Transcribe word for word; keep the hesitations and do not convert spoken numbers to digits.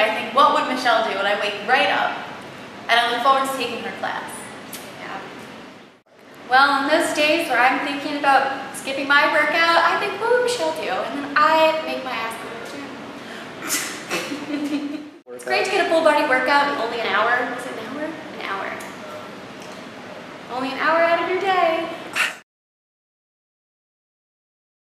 I think, what would Michelle do? And I wake right up, and I look forward to taking her class. Yeah. Well, on those days where I'm thinking about skipping my workout, I think, what would Michelle do? And then I make my ass go to the gym. It's great to get a full body workout in only an hour,